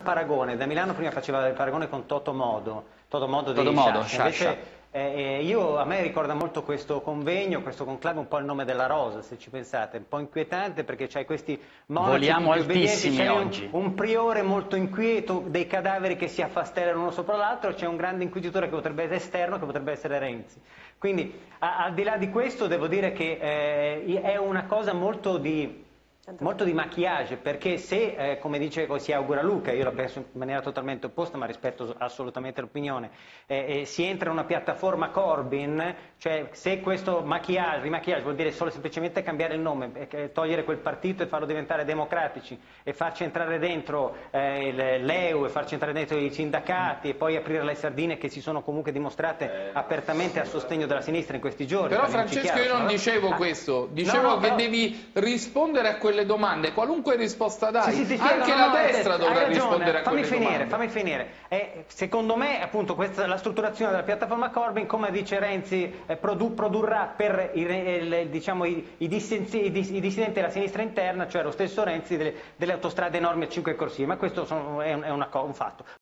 paragone, da Milano prima faceva il paragone con Toto Modo di Sciascia. Sciascia. Invece a me ricorda molto questo convegno, questo conclave, un po' il nome della rosa, se ci pensate, un po' inquietante perché c'hai questi monaci Voliamo tutti obbedienti, altissimi c'è oggi. un priore molto inquieto, dei cadaveri che si affastellano uno sopra l'altro, c'è un grande inquisitore che potrebbe essere esterno, che potrebbe essere Renzi. Quindi al di là di questo devo dire che è una cosa molto di maquillage, perché se, come dice, si augura Luca, io la penso in maniera totalmente opposta, ma rispetto assolutamente l'opinione, si entra in una piattaforma Corbyn, cioè se questo rimaquillage vuol dire solo semplicemente cambiare il nome, togliere quel partito e farlo diventare democratici e farci entrare dentro l'EU e farci entrare dentro i sindacati e poi aprire le sardine che si sono comunque dimostrate apertamente a sostegno della sinistra in questi giorni. Però Francesco, io non dicevo questo, dicevo che devi rispondere a quelle domande, qualunque risposta dai, anche la destra dovrà rispondere a quelle domande. Fammi finire. Secondo me, appunto, la strutturazione della piattaforma Corbyn, come dice Renzi, produrrà per i dissidenti della sinistra interna, cioè lo stesso Renzi, delle autostrade enormi a 5 corsie, ma questo è un fatto.